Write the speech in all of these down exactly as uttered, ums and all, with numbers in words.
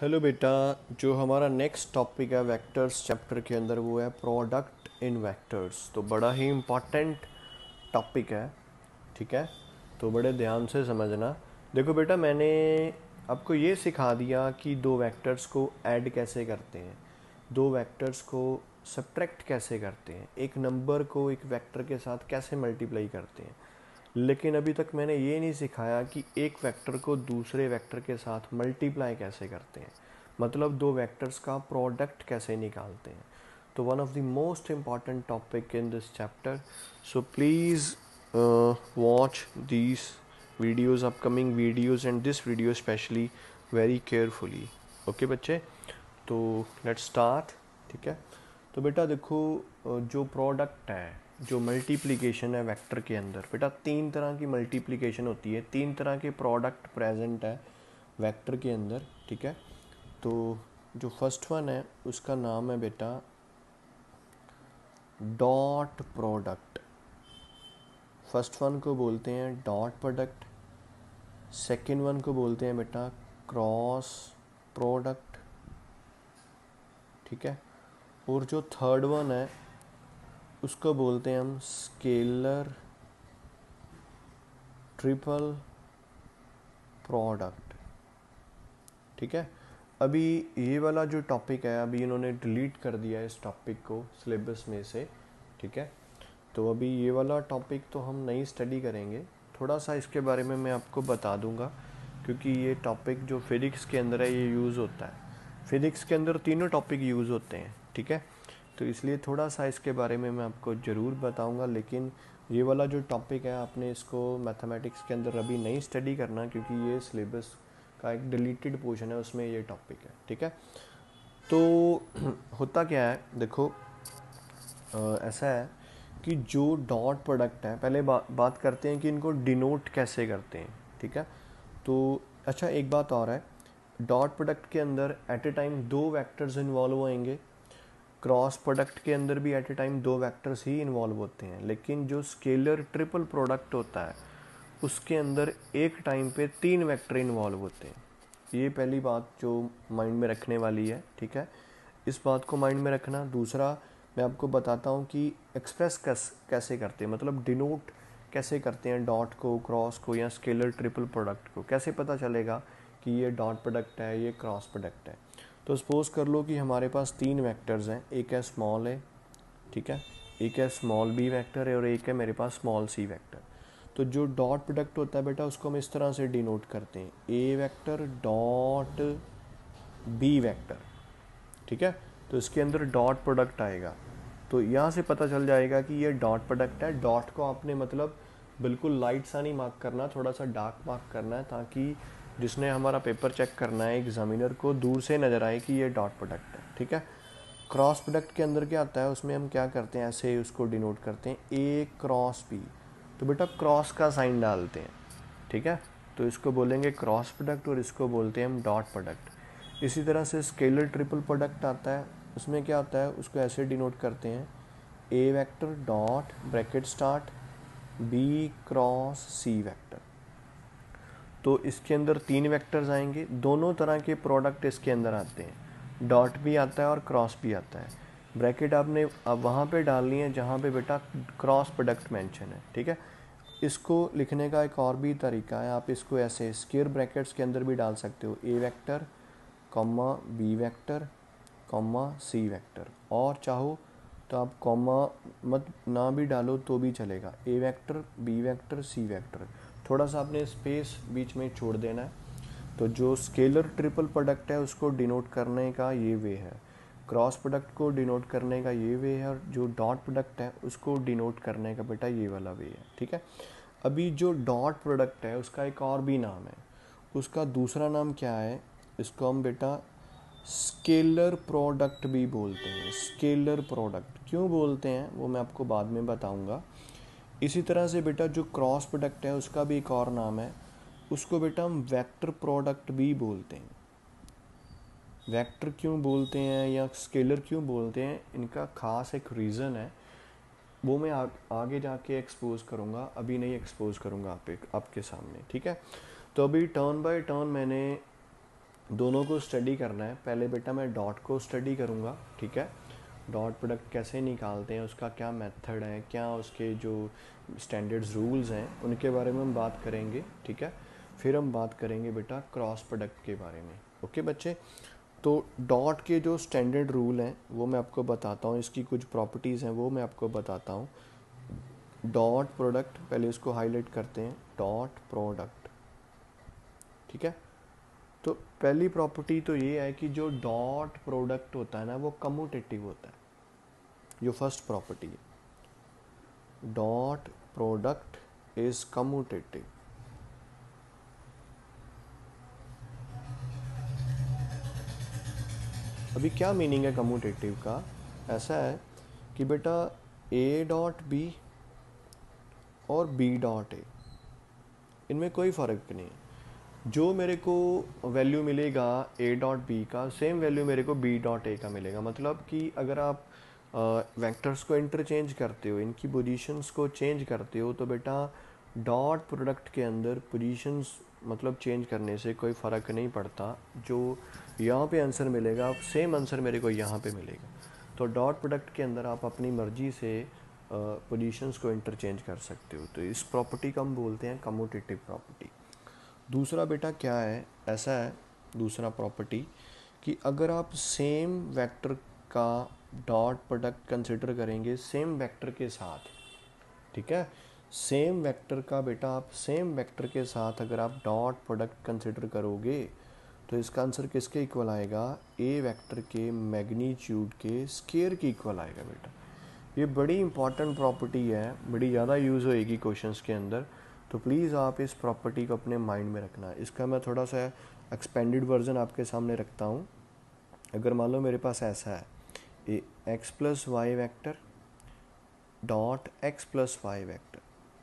Hello बेटा। जो हमारा नेक्स्ट टॉपिक है वेक्टर्स चैप्टर के अंदर वो है प्रोडक्ट इन वेक्टर्स। तो बड़ा ही इम्पॉर्टेंट टॉपिक है, ठीक है। तो बड़े ध्यान से समझना। देखो बेटा, मैंने आपको ये सिखा दिया कि दो वेक्टर्स को ऐड कैसे करते हैं, दो वेक्टर्स को सब्ट्रैक्ट कैसे करते हैं, एक नंबर को एक वेक्टर के साथ कैसे मल्टीप्लाई करते हैं। लेकिन अभी तक मैंने ये नहीं सिखाया कि एक वेक्टर को दूसरे वेक्टर के साथ मल्टीप्लाई कैसे करते हैं, मतलब दो वेक्टर्स का प्रोडक्ट कैसे निकालते हैं। तो one of the most important topic in this chapter, so please watch these videos, upcoming videos and this video specially very carefully. Okay बच्चे, तो लेट्स स्टार्ट, ठीक है। तो बेटा देखो, जो प्रोडक्ट है, जो मल्टीप्लिकेशन है वेक्टर के अंदर, बेटा तीन तरह की मल्टीप्लिकेशन होती है, तीन तरह के प्रोडक्ट प्रेजेंट है वेक्टर के अंदर, ठीक है। तो जो फर्स्ट वन है उसका नाम है बेटा डॉट प्रोडक्ट। फर्स्ट वन को बोलते हैं डॉट प्रोडक्ट, सेकेंड वन को बोलते हैं बेटा क्रॉस प्रोडक्ट, ठीक है। और जो थर्ड वन है उसको बोलते हैं हम स्केलर ट्रिपल प्रोडक्ट, ठीक है। अभी ये वाला जो टॉपिक है अभी इन्होंने डिलीट कर दिया है इस टॉपिक को सिलेबस में से, ठीक है। तो अभी ये वाला टॉपिक तो हम नहीं स्टडी करेंगे, थोड़ा सा इसके बारे में मैं आपको बता दूंगा, क्योंकि ये टॉपिक जो फिजिक्स के अंदर है ये यूज़ होता है। फिजिक्स के अंदर तीनों टॉपिक यूज़ होते हैं, ठीक है। तो इसलिए थोड़ा सा इसके बारे में मैं आपको ज़रूर बताऊंगा, लेकिन ये वाला जो टॉपिक है आपने इसको मैथमेटिक्स के अंदर अभी नहीं स्टडी करना, क्योंकि ये सिलेबस का एक डिलीटेड पोर्शन है, उसमें ये टॉपिक है, ठीक है। तो होता क्या है देखो, आ, ऐसा है कि जो डॉट प्रोडक्ट है, पहले बा, बात करते हैं कि इनको डिनोट कैसे करते हैं, ठीक है। तो अच्छा, एक बात और है, डॉट प्रोडक्ट के अंदर एट ए टाइम दो वेक्टर्स इन्वॉल्व होंगे, क्रॉस प्रोडक्ट के अंदर भी एट ए टाइम दो वेक्टर्स ही इन्वॉल्व होते हैं, लेकिन जो स्केलर ट्रिपल प्रोडक्ट होता है उसके अंदर एक टाइम पे तीन वेक्टर इन्वॉल्व होते हैं। ये पहली बात जो माइंड में रखने वाली है, ठीक है। इस बात को माइंड में रखना। दूसरा, मैं आपको बताता हूँ कि एक्सप्रेस कैस कैसे करते हैं, मतलब डिनोट कैसे करते हैं डॉट को, क्रॉस को या स्केलर ट्रिपल प्रोडक्ट को। कैसे पता चलेगा कि ये डॉट प्रोडक्ट है, ये क्रॉस प्रोडक्ट है। तो सपोज़ कर लो कि हमारे पास तीन वेक्टर्स हैं, एक है स्मॉल है, ठीक है, एक है स्मॉल बी वेक्टर है और एक है मेरे पास स्मॉल सी वेक्टर। तो जो डॉट प्रोडक्ट होता है बेटा उसको हम इस तरह से डिनोट करते हैं, A vector dot B vector, ठीक है। तो इसके अंदर डॉट प्रोडक्ट आएगा, तो यहाँ से पता चल जाएगा कि ये डॉट प्रोडक्ट है। डॉट को आपने मतलब बिल्कुल लाइट सा नहीं मार्क करना, थोड़ा सा डार्क मार्क करना है, ताकि जिसने हमारा पेपर चेक करना है एग्जामिनर को दूर से नज़र आए कि ये डॉट प्रोडक्ट है, ठीक है। क्रॉस प्रोडक्ट के अंदर क्या आता है, उसमें हम क्या करते हैं, ऐसे उसको डिनोट करते हैं ए क्रॉस बी। तो बेटा क्रॉस का साइन डालते हैं, ठीक है। तो इसको बोलेंगे क्रॉस प्रोडक्ट और इसको बोलते हैं हम डॉट प्रोडक्ट। इसी तरह से स्केलर ट्रिपल प्रोडक्ट आता है, उसमें क्या होता है, उसको ऐसे डिनोट करते हैं A vector dot bracket start B cross C vector. तो इसके अंदर तीन वेक्टर्स आएंगे, दोनों तरह के प्रोडक्ट इसके अंदर आते हैं, डॉट भी आता है और क्रॉस भी आता है। ब्रैकेट आपने अब वहाँ पे डालनी है जहाँ पे बेटा क्रॉस प्रोडक्ट मेंशन है, ठीक है। इसको लिखने का एक और भी तरीका है, आप इसको ऐसे स्क्वायर ब्रैकेट्स के अंदर भी डाल सकते हो, A vector comma B vector comma C vector, और चाहो तो आप कॉमा मत ना भी डालो तो भी चलेगा, A vector B vector C vector, थोड़ा सा आपने स्पेस बीच में छोड़ देना है। तो जो स्केलर ट्रिपल प्रोडक्ट है उसको डिनोट करने का ये वे है, क्रॉस प्रोडक्ट को डिनोट करने का ये वे है, और जो डॉट प्रोडक्ट है उसको डिनोट करने का बेटा ये वाला वे है, ठीक है। अभी जो डॉट प्रोडक्ट है उसका एक और भी नाम है, उसका दूसरा नाम क्या है, इसको हम बेटा स्केलर प्रोडक्ट भी बोलते हैं। स्केलर प्रोडक्ट क्यों बोलते हैं वो मैं आपको बाद में बताऊंगा। इसी तरह से बेटा जो क्रॉस प्रोडक्ट है उसका भी एक और नाम है, उसको बेटा हम वेक्टर प्रोडक्ट भी बोलते हैं। वेक्टर क्यों बोलते हैं या स्केलर क्यों बोलते हैं, इनका खास एक रीज़न है, वो मैं आ, आगे जाके एक्सपोज करूँगा, अभी नहीं एक्सपोज करूँगा आप आपके सामने, ठीक है। तो अभी टर्न बाय टर्न मैंने दोनों को स्टडी करना है। पहले बेटा मैं डॉट को स्टडी करूँगा, ठीक है, डॉट प्रोडक्ट कैसे निकालते हैं, उसका क्या मेथड है, क्या उसके जो स्टैंडर्ड्स रूल्स हैं उनके बारे में हम बात करेंगे, ठीक है। फिर हम बात करेंगे बेटा क्रॉस प्रोडक्ट के बारे में। ओके बच्चे, तो डॉट के जो स्टैंडर्ड रूल हैं वो मैं आपको बताता हूँ, इसकी कुछ प्रॉपर्टीज़ हैं वो मैं आपको बताता हूँ। डॉट प्रोडक्ट, पहले इसको हाईलाइट करते हैं, डॉट प्रोडक्ट, ठीक है। तो पहली प्रॉपर्टी तो ये है कि जो डॉट प्रोडक्ट होता है ना वो कम्यूटेटिव होता है, जो फर्स्ट प्रॉपर्टी है, डॉट प्रोडक्ट इज कम्यूटेटिव। अभी क्या मीनिंग है कम्यूटेटिव का? ऐसा है कि बेटा ए डॉट बी और बी डॉट ए, इनमें कोई फ़र्क नहीं है। जो मेरे को वैल्यू मिलेगा ए डॉट बी का, सेम वैल्यू मेरे को बी डॉट ए का मिलेगा। मतलब कि अगर आप वेक्टर्स को इंटरचेंज करते हो, इनकी पोजीशंस को चेंज करते हो, तो बेटा डॉट प्रोडक्ट के अंदर पोजीशंस मतलब चेंज करने से कोई फ़र्क नहीं पड़ता। जो यहाँ पे आंसर मिलेगा सेम आंसर मेरे को यहाँ पे मिलेगा। तो डॉट प्रोडक्ट के अंदर आप अपनी मर्जी से पोजीशंस को इंटरचेंज कर सकते हो। तो इस प्रॉपर्टी को हम बोलते हैं कम्यूटेटिव प्रॉपर्टी। दूसरा बेटा क्या है, ऐसा है दूसरा प्रॉपर्टी कि अगर आप सेम वेक्टर का डॉट प्रोडक्ट कंसिडर करेंगे सेम वेक्टर के साथ, ठीक है, सेम वेक्टर का बेटा आप सेम वेक्टर के साथ अगर आप डॉट प्रोडक्ट कंसिडर करोगे तो इसका आंसर किसके इक्वल आएगा? ए वेक्टर के मैग्नीट्यूड के स्केयर के इक्वल आएगा बेटा। ये बड़ी इंपॉर्टेंट प्रॉपर्टी है, बड़ी ज़्यादा यूज़ होएगी क्वेश्चंस के अंदर, तो प्लीज़ आप इस प्रॉपर्टी को अपने माइंड में रखना। इसका मैं थोड़ा सा एक्सपेंडेड वर्जन आपके सामने रखता हूँ। अगर मान लो मेरे पास ऐसा है, A X plus Y vector dot X plus Y vector,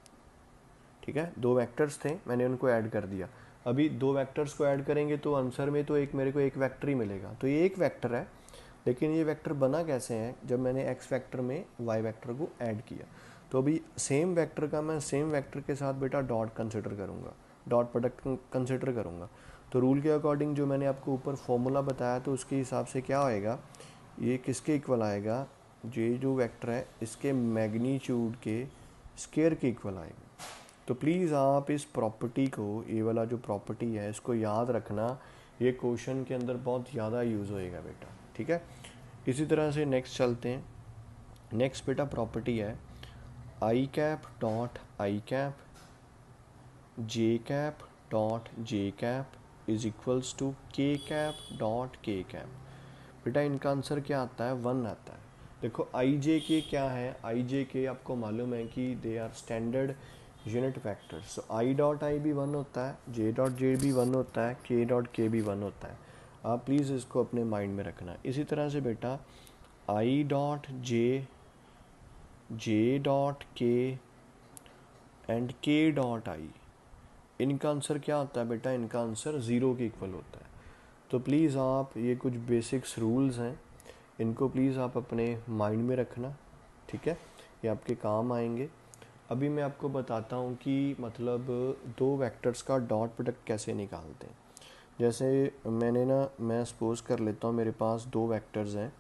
ठीक है, दो वेक्टर्स थे, मैंने उनको ऐड कर दिया। अभी दो वेक्टर्स को ऐड करेंगे तो आंसर में तो एक मेरे को एक वेक्टर ही मिलेगा। तो ये एक वेक्टर है, लेकिन ये वेक्टर बना कैसे है? जब मैंने एक्स वेक्टर में वाई वेक्टर को ऐड किया। तो अभी सेम वेक्टर का मैं सेम वेक्टर के साथ बेटा डॉट कंसिडर करूँगा, डॉट प्रोडक्ट कंसिडर करूँगा। तो रूल के अकॉर्डिंग जो मैंने आपको ऊपर फॉर्मूला बताया तो उसके हिसाब से क्या होएगा, ये किसके इक्वल आएगा? ये जो वेक्टर है इसके मैग्नीट्यूड के स्केयर के इक्वल आएगा। तो प्लीज़ आप इस प्रॉपर्टी को, ये वाला जो प्रॉपर्टी है इसको याद रखना, ये क्वेश्चन के अंदर बहुत ज़्यादा यूज़ होएगा बेटा, ठीक है। इसी तरह से नेक्स्ट चलते हैं। नेक्स्ट बेटा प्रॉपर्टी है I cap dot I cap J cap dot J cap is equals to K cap dot K cap. बेटा इनका आंसर क्या आता है? वन आता है। देखो आई जे के क्या है? आई जे के आपको मालूम है कि they are standard unit vectors. So I dot I भी वन होता है, जे डॉट जे भी वन होता है, के डॉट के भी वन होता है। आप प्लीज़ इसको अपने माइंड में रखना। इसी तरह से बेटा I dot J, J dot K and K dot I, इनका आंसर क्या होता है बेटा? इनका आंसर ज़ीरो के इक्वल होता है। तो प्लीज़ आप ये कुछ बेसिक्स रूल्स हैं, इनको प्लीज़ आप अपने माइंड में रखना, ठीक है, ये आपके काम आएंगे। अभी मैं आपको बताता हूँ कि मतलब दो वेक्टर्स का डॉट प्रोडक्ट कैसे निकालते हैं। जैसे मैंने ना, मैं सपोज़ कर लेता हूँ मेरे पास दो वेक्टर्स हैं।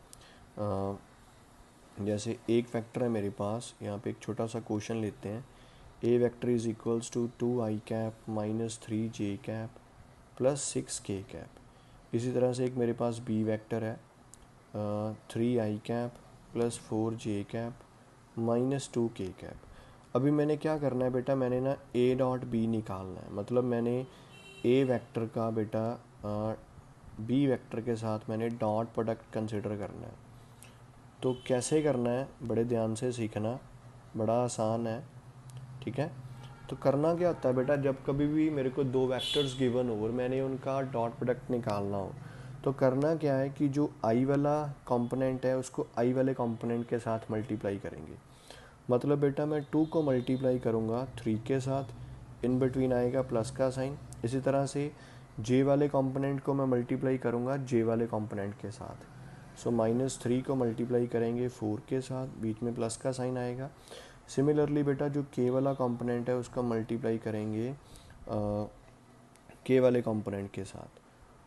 जैसे एक वेक्टर है मेरे पास, यहाँ पे एक छोटा सा क्वेश्चन लेते हैं, A vector is equals to two I cap minus three J cap plus six K cap. इसी तरह से एक मेरे पास बी वेक्टर है, three I cap plus four J cap minus two K cap. अभी मैंने क्या करना है बेटा? मैंने ना ए डॉट बी निकालना है। मतलब मैंने ए वेक्टर का बेटा बी वेक्टर के साथ मैंने डॉट प्रोडक्ट कंसिडर करना है। तो कैसे करना है? बड़े ध्यान से सीखना, बड़ा आसान है, ठीक है। तो करना क्या होता है बेटा, जब कभी भी मेरे को दो वेक्टर्स गिवन हो और मैंने उनका डॉट प्रोडक्ट निकालना हो, तो करना क्या है कि जो आई वाला कंपोनेंट है उसको आई वाले कंपोनेंट के साथ मल्टीप्लाई करेंगे। मतलब बेटा मैं टू को मल्टीप्लाई करूँगा थ्री के साथ, इन बिटवीन आएगा प्लस का साइन। इसी तरह से जे वाले कंपोनेंट को मैं मल्टीप्लाई करूँगा जे वाले कंपोनेंट के साथ। सो माइनस थ्री को मल्टीप्लाई करेंगे फोर के साथ, बीच में प्लस का साइन आएगा। सिमिलरली बेटा जो के वाला कंपोनेंट है उसका मल्टीप्लाई करेंगे के वाले कंपोनेंट के साथ।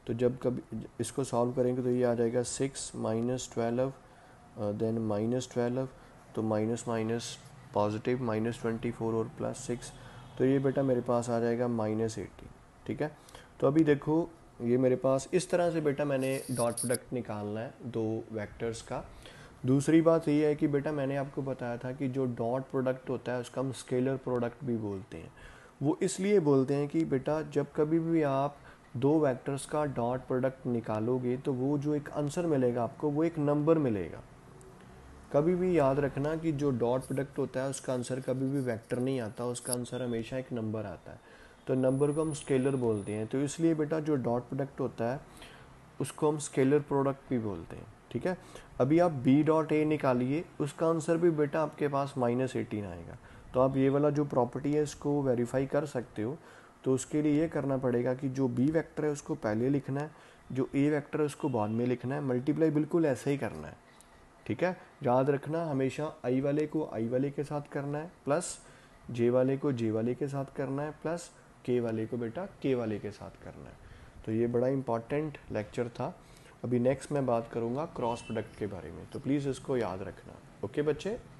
तो जब कभी इसको सॉल्व करेंगे तो ये आ जाएगा six minus twelve then minus twelve, तो minus minus positive minus twenty four और प्लस सिक्स, तो ये बेटा मेरे पास आ जाएगा माइनस एटीन। ठीक है, तो अभी देखो ये मेरे पास इस तरह से बेटा मैंने डॉट प्रोडक्ट निकालना है दो वेक्टर्स का। दूसरी बात ये है कि बेटा मैंने आपको बताया था कि जो डॉट प्रोडक्ट होता है उसका हम स्केलर प्रोडक्ट भी बोलते हैं। वो इसलिए बोलते हैं कि बेटा जब कभी भी आप दो वेक्टर्स का डॉट प्रोडक्ट निकालोगे तो वो जो एक आंसर मिलेगा आपको वो एक नंबर मिलेगा। कभी भी याद रखना कि जो डॉट प्रोडक्ट होता है उसका आंसर कभी भी वेक्टर नहीं आता, उसका आंसर हमेशा एक नंबर आता है। तो नंबर को हम स्केलर बोलते हैं, तो इसलिए बेटा जो डॉट प्रोडक्ट होता है उसको हम स्केलर प्रोडक्ट भी बोलते हैं। ठीक है, अभी आप बी डॉट ए निकालिए, उसका आंसर भी बेटा आपके पास माइनस एटीन आएगा। तो आप ये वाला जो प्रॉपर्टी है इसको वेरीफाई कर सकते हो। तो उसके लिए ये करना पड़ेगा कि जो बी वेक्टर है उसको पहले लिखना है, जो ए वेक्टर है उसको बाद में लिखना है, मल्टीप्लाई बिल्कुल ऐसे ही करना है। ठीक है, याद रखना हमेशा आई वाले को आई वाले के साथ करना है, प्लस जे वाले को जे वाले के साथ करना है, प्लस के वाले को बेटा के वाले के साथ करना है। तो ये बड़ा इंपॉर्टेंट लेक्चर था। अभी नेक्स्ट मैं बात करूँगा क्रॉस प्रोडक्ट के बारे में, तो प्लीज़ इसको याद रखना। ओके बच्चे।